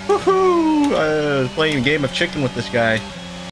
Woohoo! Playing a game of chicken with this guy.